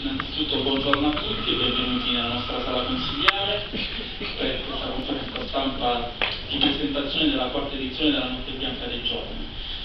Innanzitutto buongiorno a tutti e benvenuti nella nostra sala consigliare per questa conferenza stampa di presentazione della quarta edizione della Notte Bianca dei Giovani.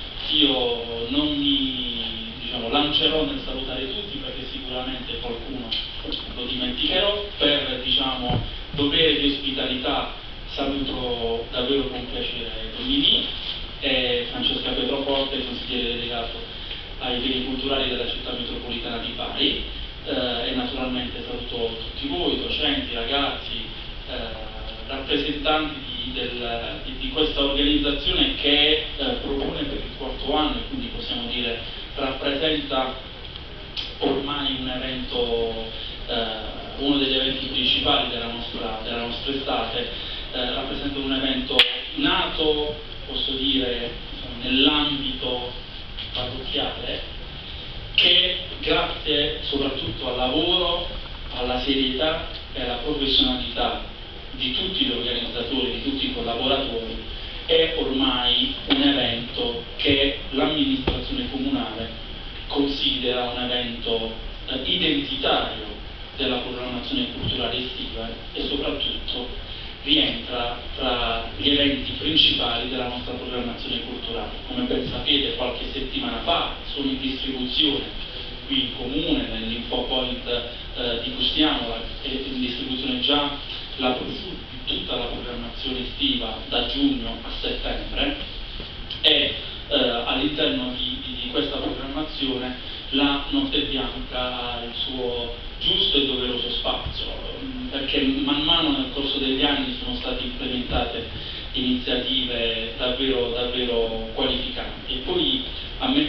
Io non mi lancerò nel salutare tutti perché sicuramente qualcuno lo dimenticherò. Per dovere di ospitalità saluto davvero con piacere Domini e Francesca Pietroforte, consigliere delegato ai beni culturali della città metropolitana di Bari, e naturalmente saluto tutti voi, docenti, ragazzi, rappresentanti di questa organizzazione che propone per il quarto anno e quindi possiamo dire rappresenta ormai un evento, uno degli eventi principali della nostra estate, rappresenta un evento nato, posso dire, nell'ambito parrocchiale, che grazie soprattutto al lavoro, alla serietà e alla professionalità di tutti gli organizzatori, di tutti i collaboratori, è ormai un evento che l'amministrazione comunale considera un evento identitario della programmazione culturale estiva e soprattutto rientra tra gli eventi principali della nostra programmazione culturale. Come ben sapete, qualche settimana fa sono in distribuzione qui in comune, nell'Info Point di Custianola, è in distribuzione già la brochure di tutta la programmazione estiva da giugno a settembre e all'interno di questa programmazione la Notte Bianca ha il suo giusto e doveroso spazio, perché man mano nel corso degli anni sono state implementate iniziative davvero qualificanti. E poi a me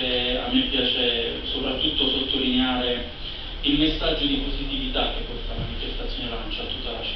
piace soprattutto sottolineare il messaggio di positività che questa manifestazione lancia a tutta la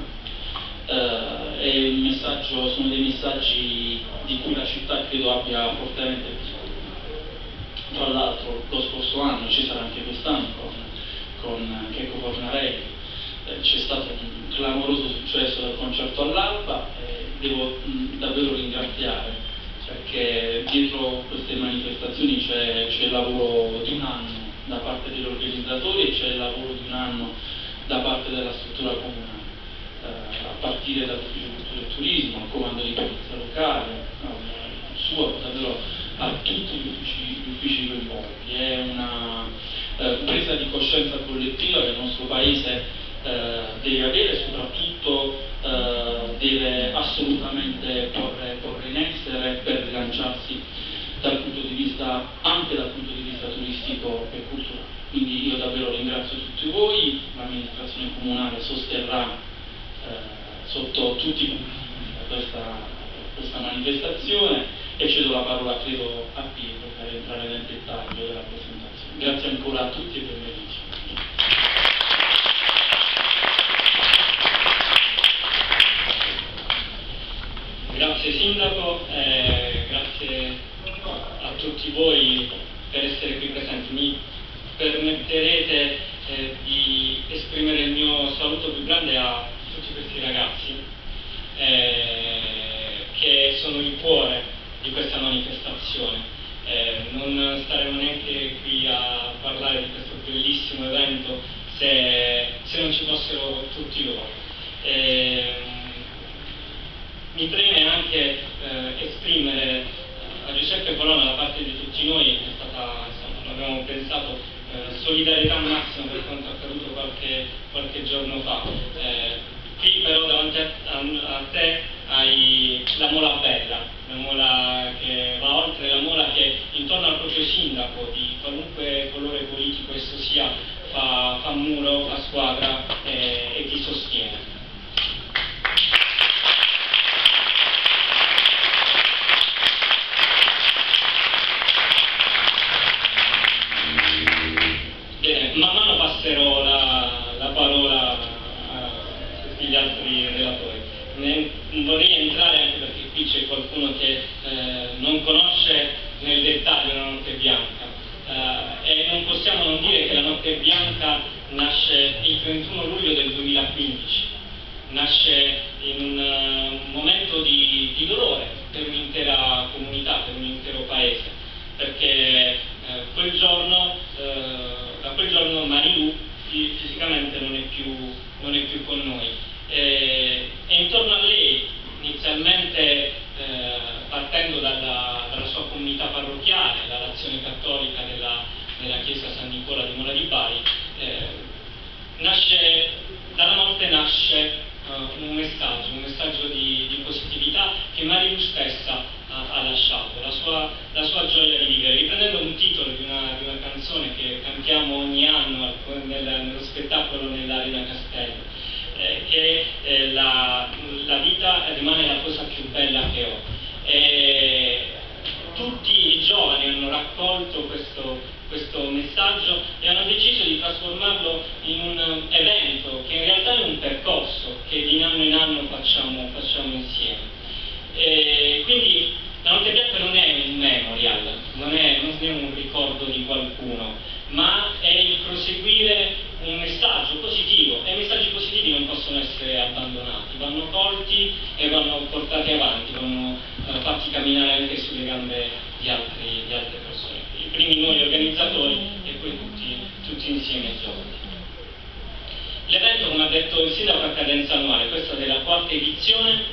città. Sono dei messaggi di cui la città credo abbia fortemente bisogno. Tra l'altro lo scorso anno, ci sarà anche quest'anno con Checco Fornarelli, c'è stato un clamoroso successo del concerto all'Alba e devo davvero ringraziare, perché dietro queste manifestazioni c'è il lavoro di un anno da parte degli organizzatori e c'è il lavoro di un anno da parte della struttura comunale, a partire dall'Ufficio Cultura e Turismo, al comando di polizia locale, davvero a tutti gli uffici coinvolti. È una presa di coscienza collettiva che il nostro Paese deve avere e soprattutto deve assolutamente porre in essere per rilanciarsi anche dal punto di vista turistico e culturale. Quindi io davvero ringrazio tutti voi, l'amministrazione comunale sosterrà sotto tutti i punti questa manifestazione e cedo la parola credo a Pietro per entrare nel dettaglio della presentazione. Grazie ancora a tutti e benvenuti. Grazie Sindaco, grazie a tutti voi per essere qui presenti. Mi permetterete di esprimere il mio saluto più grande a tutti questi ragazzi che sono il cuore di questa manifestazione. Non staremo neanche qui a parlare di questo bellissimo evento se non ci fossero tutti loro. Mi preme anche esprimere a Giuseppe Colonna da parte di tutti noi, è stata, l'abbiamo pensato, solidarietà massima per quanto accaduto qualche giorno fa. Qui però davanti a te hai la mola bella, la mola che va oltre, la mola che intorno al proprio sindaco di qualunque colore politico esso sia fa muro, fa squadra e ti sostiene. Bene, man mano passerò la parola a tutti gli altri relatori. Non vorrei entrare anche perché qui c'è qualcuno che non conosce nel dettaglio la Notte Bianca e non possiamo non dire che la Notte Bianca nasce il 31 luglio del 2015, nasce in un momento di dolore per un'intera comunità, per un intero paese, perché da quel giorno Marino fisicamente non è più con noi. E intorno a lei, inizialmente partendo dalla sua comunità parrocchiale, dall'azione cattolica della chiesa San Nicola di Mola di Bari, dalla morte nasce un messaggio di positività che Marilu stessa ha lasciato, la sua gioia di vivere, riprendendo un titolo di una canzone che cantiamo ogni anno nello spettacolo nell'Arena Castello, che la vita rimane la cosa più bella che ho. Tutti i giovani hanno raccolto questo messaggio e hanno deciso di trasformarlo in un evento che in realtà è un percorso che di anno in anno facciamo insieme. Quindi la Notte Bianca non è un memorial, non è un ricordo di qualcuno, ma è il proseguire un messaggio positivo, e i messaggi positivi non possono essere abbandonati, vanno colti e vanno portati avanti, vanno fatti camminare anche sulle gambe di altre persone, i primi noi organizzatori e poi tutti insieme giovani. L'evento, come ha detto il sindaco, a cadenza annuale, questa è la 4ª edizione,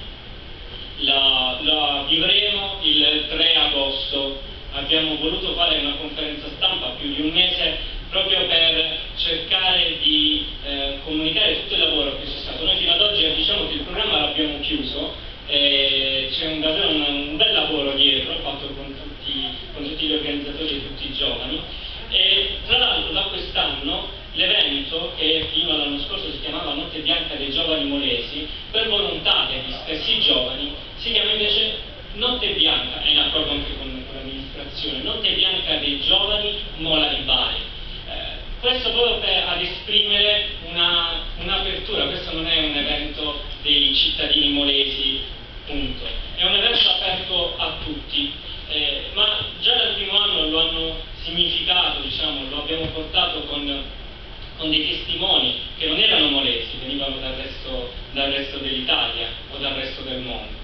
la vivremo il 3 agosto, abbiamo voluto fare una conferenza stampa più di un mese proprio per cercare di comunicare tutto il lavoro che c'è stato. Noi fino ad oggi diciamo che il programma l'abbiamo chiuso, c'è davvero un bel lavoro dietro fatto con tutti gli organizzatori e tutti i giovani, e tra l'altro da quest'anno l'evento, che fino all'anno scorso si chiamava Notte Bianca dei Giovani Molesi, per volontà degli stessi giovani si chiama invece Notte Bianca, è in accordo anche con l'amministrazione, Notte Bianca dei Giovani Mola di Bari. Questo proprio ad esprimere un'apertura, questo non è un evento dei cittadini molesi, punto, è un evento aperto a tutti, ma già dal primo anno lo hanno significato, diciamo, lo abbiamo portato con dei testimoni che non erano molesi, venivano dal resto dell'Italia o dal resto del mondo.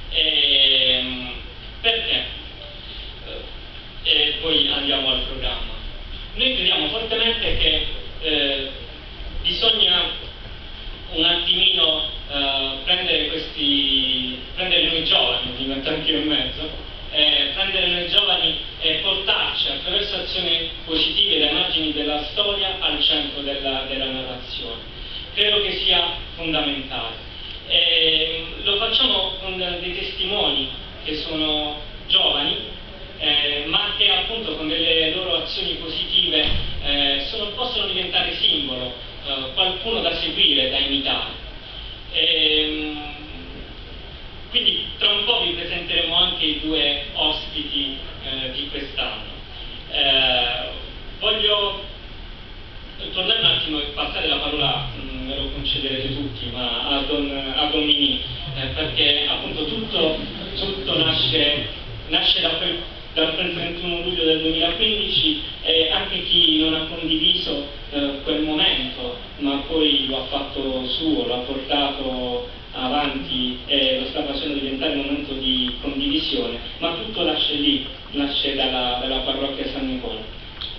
Perché? E poi andiamo al programma. Noi crediamo fortemente che bisogna un attimino prendere noi giovani, mi metto anche io in mezzo, prendere noi giovani e portarci attraverso azioni positive dai margini della storia al centro della narrazione. Credo che sia fondamentale. Lo facciamo con dei testimoni che sono giovani, ma che appunto con delle loro azioni positive possono diventare simbolo, qualcuno da seguire, da imitare. Quindi tra un po' vi presenteremo anche i 2 ospiti di quest'anno. Voglio tornare un attimo e passare la parola, me lo concederete tutti, ma a Don Mimì, perché appunto tutto nasce dal 31 luglio del 2015, e anche chi non ha condiviso quel momento, ma poi lo ha fatto suo, lo ha portato avanti e lo sta facendo diventare un momento di condivisione, ma tutto nasce lì, nasce dalla parrocchia San Nicola.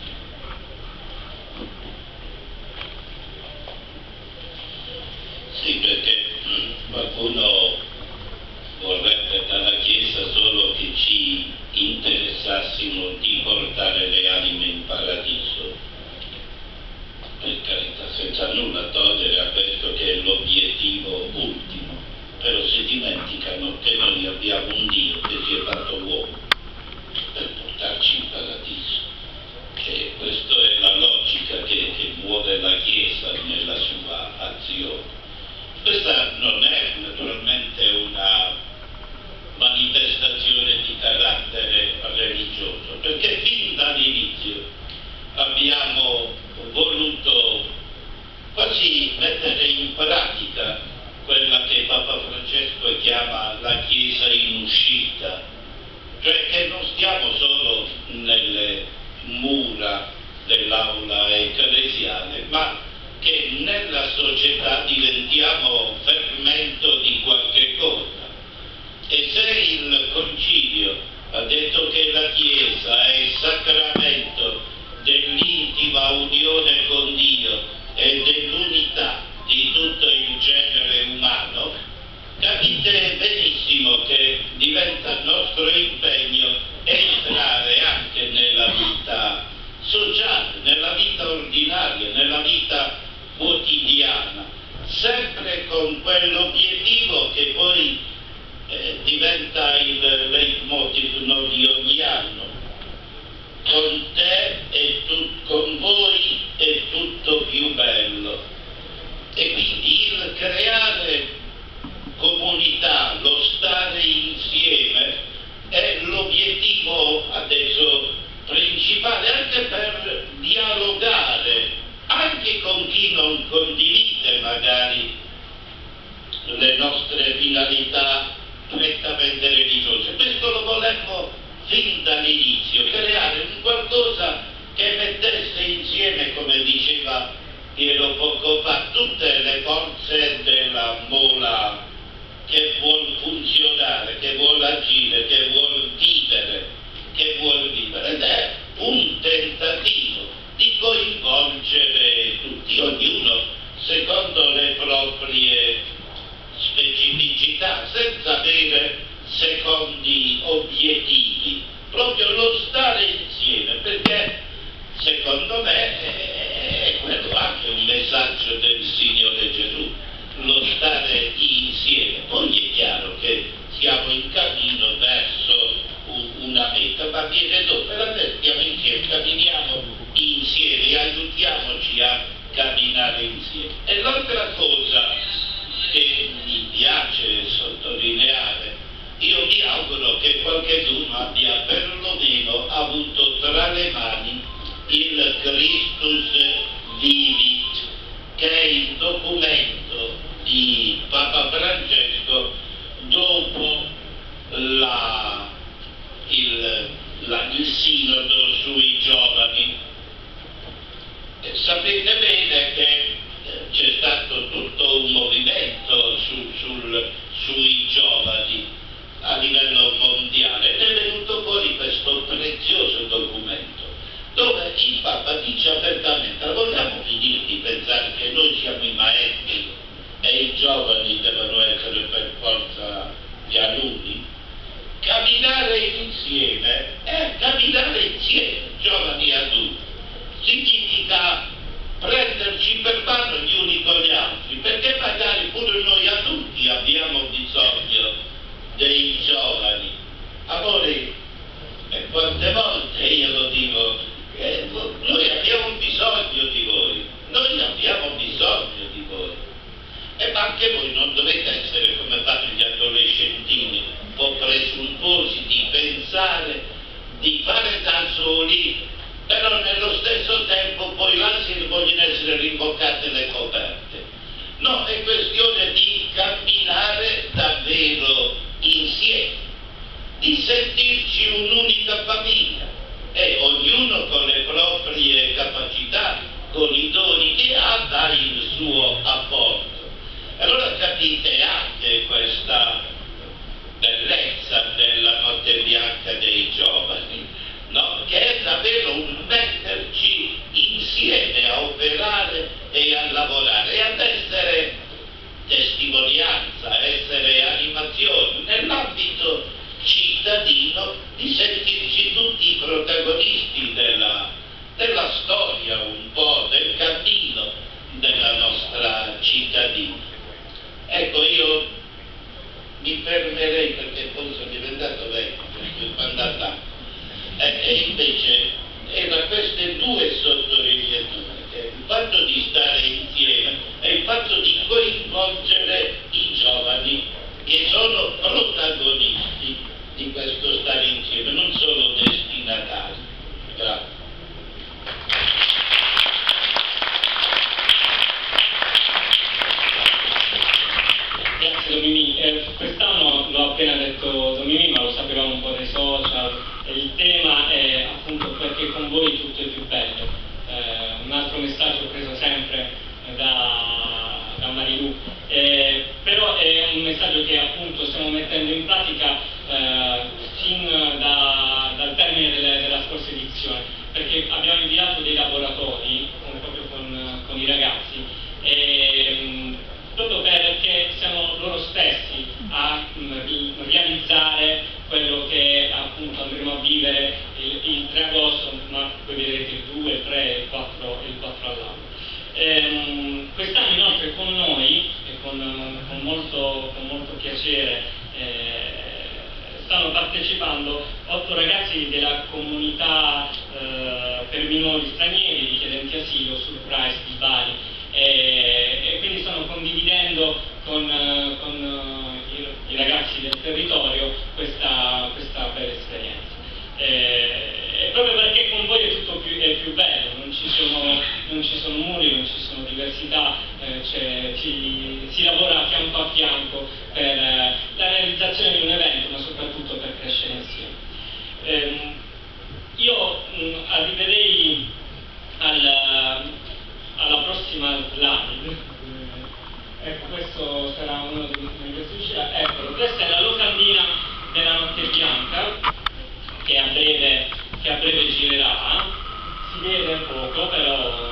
Sì, perché qualcuno vorrebbe dalla Chiesa solo che ci interessassimo di portare le anime in paradiso, per carità, senza nulla togliere a questo che è l'obiettivo ultimo, però si dimenticano che noi abbiamo un Dio che si è fatto uomo per portarci in paradiso, che questa è la logica che muove la Chiesa nella sua azione. Questa non è naturalmente una manifestazione di carattere religioso, perché fin dall'inizio abbiamo voluto quasi mettere in pratica quella che Papa Francesco chiama la Chiesa in uscita, cioè che non stiamo solo nelle mura dell'aula ecclesiale, ma che nella società diventiamo fermento di qualche cosa. E se il Concilio ha detto che la Chiesa è il sacramento dell'intima unione con Dio e ordinaria, nella vita quotidiana, sempre con quell'obiettivo che poi diventa il leitmotiv di ogni anno. Con te con voi è tutto più bello. E quindi il creare comunità, lo stare insieme è l'obiettivo adesso principale, anche per dialogare anche con chi non condivide magari le nostre finalità prettamente religiose. Questo lo volemmo fin dall'inizio, creare un qualcosa che mettesse insieme, come diceva Piero poco fa, tutte le forze della mola che vuol funzionare, che vuol agire, che vuol vivere, ed è un tentativo di coinvolgere tutti, ognuno secondo le proprie specificità, senza avere secondi obiettivi, proprio lo stare insieme, perché secondo me è quello anche un messaggio del Signore Gesù, lo stare insieme. Poi è chiaro che siamo in cammino verso una meta, ma viene dopo, per adesso stiamo insieme, camminiamo insieme e aiutiamoci a camminare insieme. E l'altra cosa che mi piace sottolineare, io mi auguro che qualcuno abbia perlomeno avuto tra le mani il Christus Vivit, che è il documento di Papa Francesco dopo il sinodo sui giovani. Sapete bene che c'è stato tutto un movimento sui giovani a livello mondiale ed è venuto fuori questo prezioso documento dove il Papa dice apertamente: vogliamo finire di pensare che noi siamo i maestri e i giovani devono essere per forza gli alunni? Camminare insieme è camminare insieme, giovani e adulti, significa prenderci per mano gli uni con gli altri, perché magari pure noi adulti abbiamo bisogno dei giovani. Amore, quante volte io lo dico, noi abbiamo bisogno di voi, noi abbiamo bisogno di voi. Ma anche voi non dovete essere come fanno gli adolescentini, un po' presuntuosi di pensare di fare da soli, però nello stesso tempo poi là si vogliono essere rimboccate le coperte. No, è questione di camminare davvero insieme, di sentirci un'unica famiglia e ognuno con le proprie capacità, con i doni che ha, dà il suo apporto. Allora capite anche questa bellezza della notte bianca dei giovani, no? Che è davvero un metterci insieme a operare e a lavorare e ad essere testimonianza, a essere animazione nell'ambito cittadino, di sentirci tutti protagonisti della storia, un po' del cammino della nostra cittadina. Ecco, io mi fermerei perché poi sono diventato vecchio, per andare là. E invece erano queste due sottolineature, che il fatto di stare insieme e il fatto di coinvolgere i giovani che sono protagonisti di questo stare insieme, non solo destinatari. Grazie. Grazie Domini. Quest'anno l'ho appena detto Domini, ma lo sapevamo un po' dai social. Il tema è appunto perché con voi tutto è più bello. Un altro messaggio preso sempre da Marilu, però è un messaggio che appunto stiamo mettendo in pratica fin dal termine della scorsa edizione, perché abbiamo inviato dei laboratori proprio con i ragazzi, proprio perché siamo loro stessi a realizzare quello che appunto andremo a vivere il 3 agosto, ma poi vedrete il 2, il 3, il 4 agosto. Quest'anno inoltre con noi, e con molto piacere, stanno partecipando 8 ragazzi della comunità per minori stranieri richiedenti asilo sul PRAIS di Bari, e quindi stanno condividendo con i ragazzi del territorio questa bella esperienza. E proprio perché con voi è più bello, non ci sono muri, non ci sono diversità, si lavora fianco a fianco per la realizzazione di un evento, ma soprattutto per crescere insieme. Io arriverei alla prossima slide. Ecco, questo sarà uno dei ultimi che si uscirà. Ecco, questa è la locandina della Notte Bianca, che a breve girerà. Si vede poco, però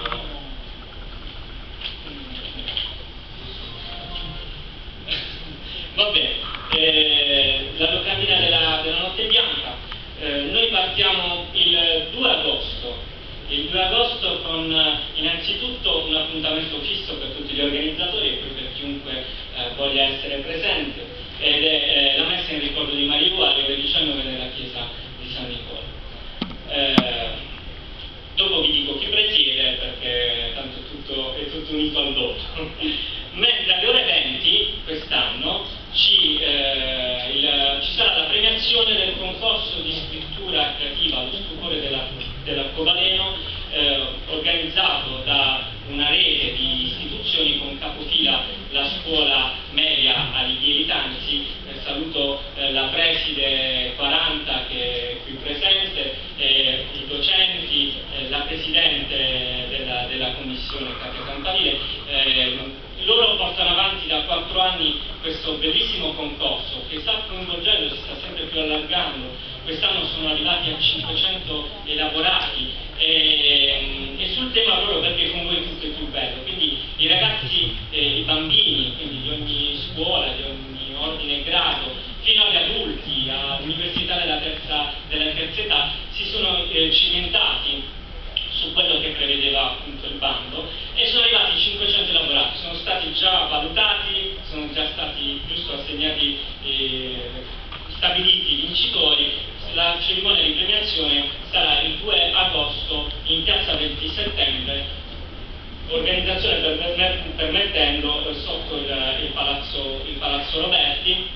va bene. La locandina della Notte Bianca, noi partiamo il 2 agosto. Il 2 agosto con innanzitutto un appuntamento fisso per tutti gli organizzatori e poi per chiunque voglia essere presente, ed è la messa in ricordo di Marilu alle ore 19 nella chiesa di San Nicola. Dopo vi dico chi presiede, perché tanto è tutto unito al dopo. Mentre alle ore 20 quest'anno ci sarà la premiazione del concorso di scrittura creativa allo stupore dell'arcobaleno, organizzato da una rete di istituzioni con capofila la scuola media Alighieri Tanzi. Saluto la preside 40 che è qui presente, i docenti, la presidente della commissione Katia Campanile. Loro portano avanti da 4 anni questo bellissimo concorso che sta coinvolgendo, si sta sempre più allargando. Quest'anno sono arrivati a 500 elaborati, e sul tema proprio perché con voi tutto è più bello. Quindi i ragazzi, i bambini, quindi di ogni scuola, di ogni ordine e grado, fino agli adulti, all'università della terza età, si sono cimentati su quello che prevedeva appunto il bando, e sono arrivati 500 elaborati, sono stati già valutati, sono già stati assegnati, stabiliti i vincitori. La cerimonia di premiazione sarà il 2 agosto in piazza 20 settembre, organizzazione permettendo sotto il Palazzo Roberti,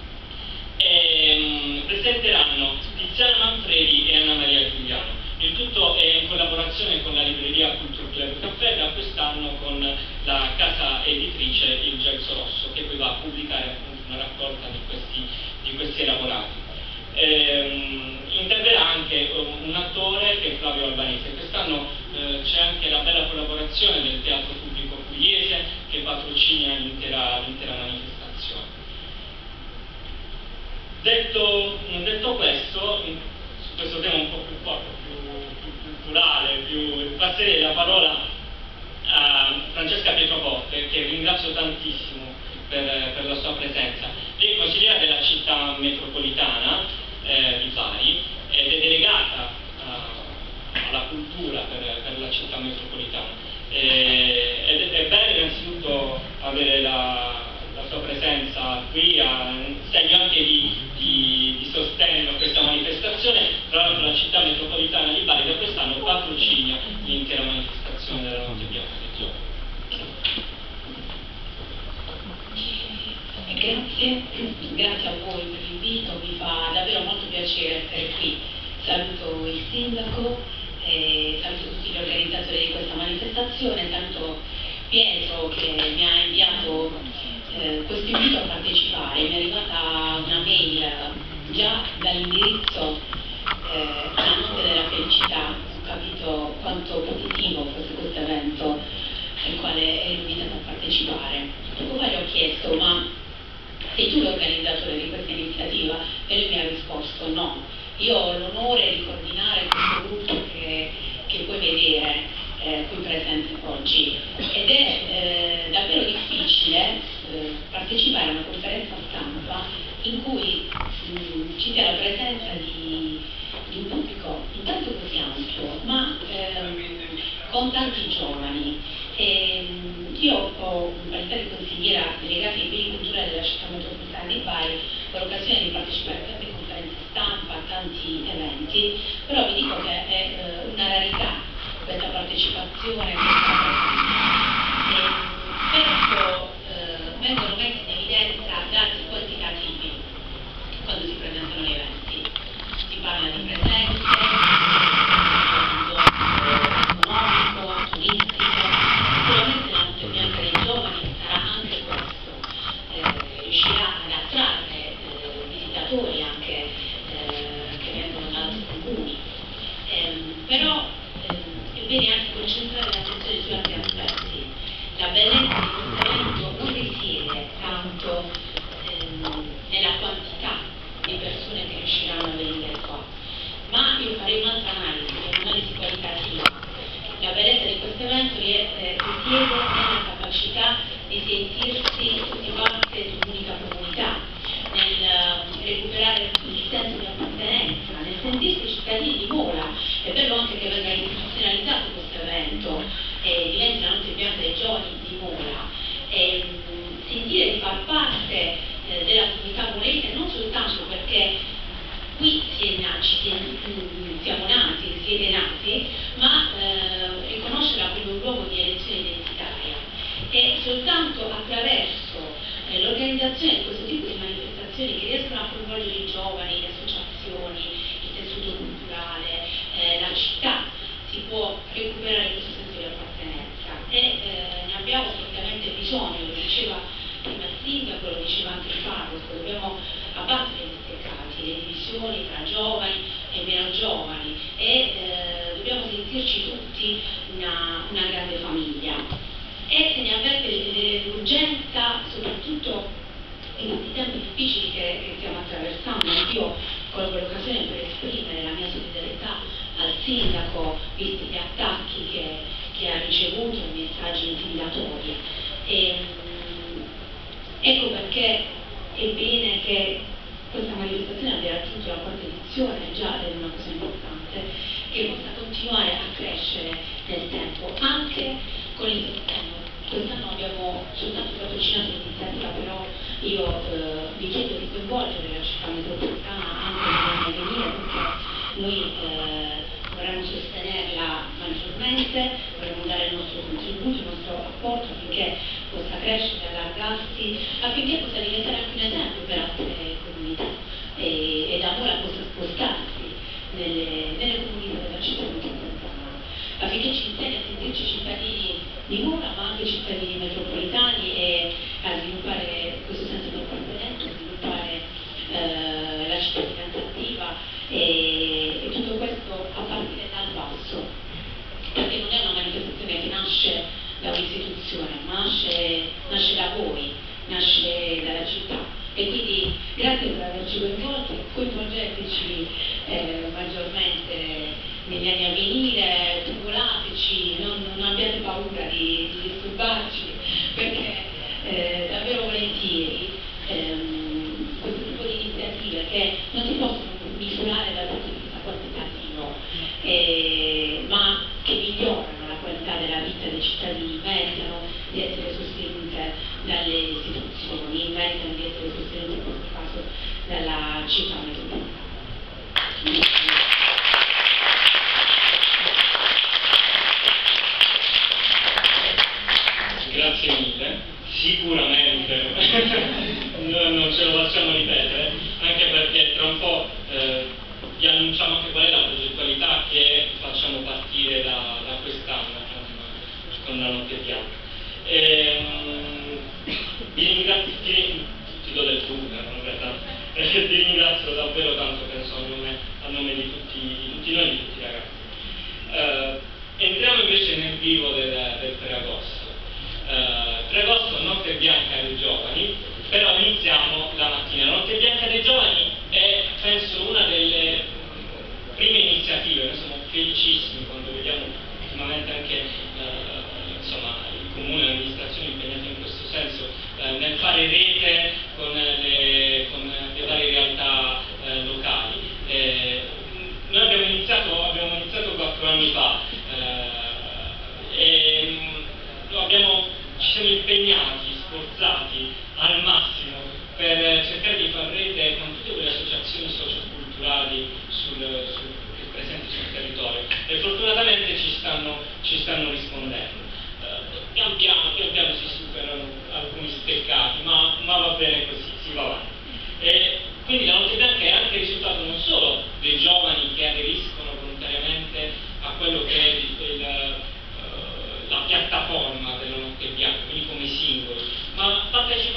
e presenteranno Tiziana Manfredi e Anna Maria Giuliano. Il tutto è in collaborazione con la libreria Culture Club Caffè, da quest'anno con la casa editrice Il Gelso Rosso, che poi va a pubblicare appunto una raccolta di questi elaborati. Interverrà anche un attore che è Flavio Albanese. Quest'anno c'è anche la bella collaborazione del Teatro Pubblico Pugliese, che patrocina l'intera manifestazione. Detto questo, su questo tema un po' più forte, più culturale, passerei la parola a Francesca Pietroforte, che ringrazio tantissimo per la sua presenza. Lei è consigliera della città metropolitana di Bari ed è delegata alla cultura per la città metropolitana. Ed è bello innanzitutto avere la sua presenza qui, a segno anche di sostegno a questa manifestazione. Tra l'altro la città metropolitana di Bari da quest'anno patrocina l'intera manifestazione della Notte Bianca. Grazie a voi per l'invito, mi fa davvero molto piacere essere qui. Saluto il sindaco, saluto tutti gli organizzatori di questa manifestazione, saluto Pietro che mi ha inviato questo invito a partecipare. Mi è arrivata una mail già dall'indirizzo La Notte della Felicità, ho capito quanto positivo fosse questo evento al quale ero invitata a partecipare. Poco fa gli ho chiesto: ma sei tu l'organizzatore di questa iniziativa? E lui mi ha risposto: no, io ho l'onore di coordinare questo gruppo che puoi vedere qui presente oggi, ed è davvero difficile partecipare a una conferenza stampa in cui ci sia la presenza di un pubblico intanto così ampio, ma con tanti giovani. risiede nella capacità di sentirsi tutti parte di un'unica comunità, nel recuperare il senso di appartenenza, nel sentirsi cittadini di Mola. È bello anche che venga istituzionalizzato questo evento, diventi la notte bianca dei giovani di Mola, sentire di far parte della comunità molese, non soltanto perché qui siamo nati, siete nati, ma riconoscerla come un luogo di elezione identitaria. E soltanto attraverso l'organizzazione di questo tipo di manifestazioni che riescono a coinvolgere i giovani, le associazioni, il tessuto culturale, la città, si può recuperare questo senso di appartenenza. E ne abbiamo assolutamente bisogno, lo diceva prima il sindaco, lo diceva anche il parroco, dobbiamo abbattere gli steccati, le divisioni tra giovani e meno giovani, e dobbiamo sentirci tutti una grande famiglia. E se ne avverte l'urgenza, soprattutto in questi tempi difficili che stiamo attraversando. Io colgo l'occasione per esprimere la mia solidarietà al sindaco, visti gli attacchi che ha ricevuto, i messaggi intimidatori. Ecco perché è bene che questa manifestazione abbia raggiunto la quarta edizione, già è una cosa importante, che possa continuare a crescere nel tempo, anche con il sostegno. Quest'anno abbiamo soltanto patrocinato l'iniziativa, però io vi chiedo di coinvolgere la città metropolitana anche nell'anno a venire, perché noi vorremmo sostenerla maggiormente, vorremmo dare il nostro contributo, il nostro apporto affinché possa crescere, allargarsi, affinché possa diventare anche un esempio per altre comunità e da Mola possa spostarsi nelle comunità della città metropolitana, affinché ci insegni a sentirci cittadini di Mola ma anche cittadini metropolitani e a sviluppare questo senso di appartenenza, a sviluppare la cittadinanza attiva e tutto questo a partire dal basso, perché non è una manifestazione che nasce da un'istituzione, ma nasce da voi, nasce dalla città. E quindi grazie per averci coinvolgeteci maggiormente negli anni a venire, popolateci, non abbiate paura di disturbarci, perché davvero volentieri questo tipo di iniziative che non si possono misurare dal punto di vista quantitativo, ma che migliorano la qualità della vita dei cittadini, meritano di essere sostenute dalle istituzioni, meritano di essere sostenute in questo caso dalla città metropolitana. Grazie mille, sicuramente non ce lo facciamo ripetere, anche perché tra un po' vi annunciamo anche qual è la progettualità che facciamo partire da quest'anno con la notte bianca. Vi ringrazio, ti do del tu, in realtà, ti ringrazio davvero tanto, penso a nome di tutti noi, di tutti i ragazzi. Entriamo invece nel vivo del Ferragosto. Ferragosto, notte bianca dei giovani, però iniziamo la mattina. La notte bianca dei giovani è, penso, una delle prime iniziative. Noi siamo felicissimi quando vediamo ultimamente anche il comune e l'amministrazione impegnate in questo senso nel fare rete con le varie realtà locali. Noi abbiamo iniziato 4 anni fa e ci siamo impegnati, sforzati al massimo per cercare di far rete con tutte quelle associazioni socioculturali presenti sul territorio, e fortunatamente ci stanno rispondendo. Pian piano si superano alcuni steccati, ma va bene così, si va avanti. E quindi la notte bianca è anche il risultato non solo dei giovani che aderiscono volontariamente a quello che è la piattaforma della notte bianca, quindi come singoli, ma partecipano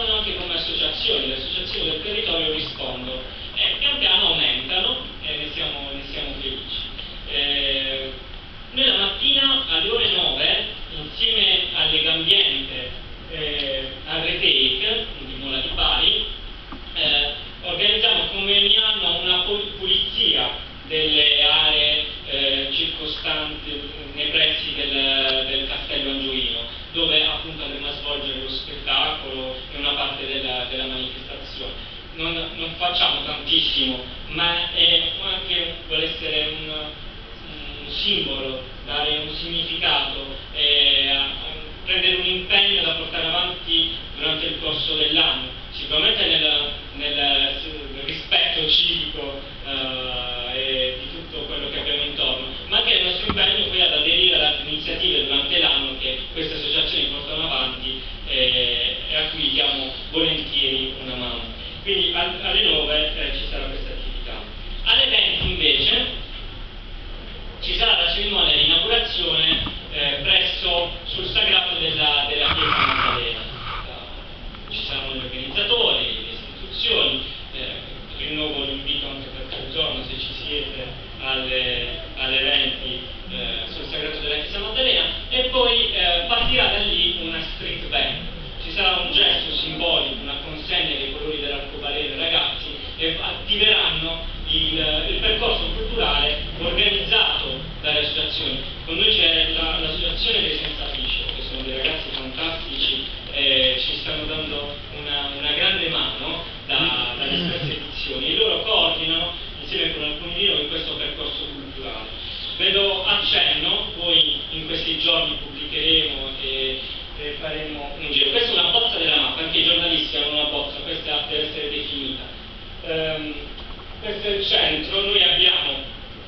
non facciamo tantissimo, ma vuole essere un simbolo, dare un significato, prendere un impegno da portare avanti durante il corso dell'anno, sicuramente nel rispetto civico e di tutto quello che abbiamo intorno, ma anche nel nostro impegno poi ad aderire ad altre iniziative durante l'anno che queste associazioni portano avanti e a cui diamo volentieri una mano. Quindi alle 9 ci sarà questa attività. Alle 20 invece ci sarà la cerimonia di inaugurazione presso sul sagrato della Chiesa Maddalena. Ci saranno gli organizzatori, le istituzioni, rinnovo l'invito anche per quel giorno se ci siete alle 20 sul sagrato della Chiesa Maddalena, e poi partirà da lì una street band. Ci sarà un gesto simbolico, una consegna dei colori dell'arcobaleno ai ragazzi, e attiveranno il percorso culturale organizzato dalle associazioni. Con noi c'è l'associazione dei Senza Fisce, che sono dei ragazzi fantastici, ci stanno dando una grande mano dalle scorse edizioni, e loro coordinano insieme con alcuni di noi questo percorso culturale. Vedo accenno, poi in questi giorni pubblicheremo e faremo un giro. Questa è una bozza della mappa, anche i giornalisti hanno una bozza, questa deve essere definita. Questo è il centro, noi abbiamo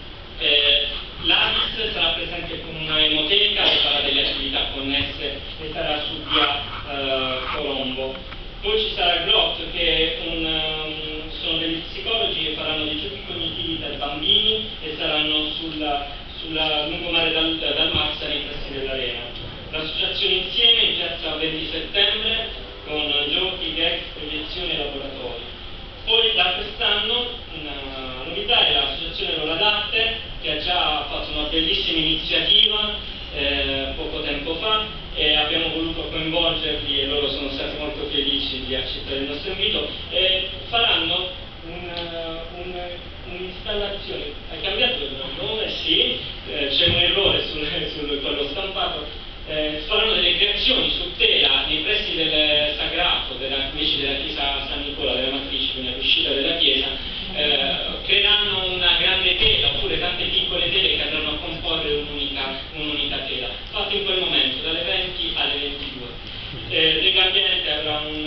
l'Avis sarà presente con una emoteca e farà delle attività connesse e sarà su via Colombo. Poi ci sarà GROT, che sono degli psicologi che faranno dei giochi cognitivi per bambini e saranno sulla lungomare dal Mazza nei pressi dell'Arena. L'associazione Insieme in piazza 20 settembre con giochi, gag, proiezioni e laboratori. Poi da quest'anno una novità è l'associazione Roladatte, che ha già fatto una bellissima iniziativa poco tempo fa, e abbiamo voluto coinvolgerli e loro sono stati molto felici di accettare il nostro invito, e faranno un'installazione. Hai cambiato il nome? Sì, c'è un errore su quello stampato. Faranno delle creazioni su tela nei pressi del sagrato invece della chiesa San Nicola della Matrice, quindi all'uscita della chiesa, creeranno una grande tela oppure tante piccole tele che andranno a comporre un'unica tela, fatta in quel momento dalle 20 alle 22. Legambiente avrà un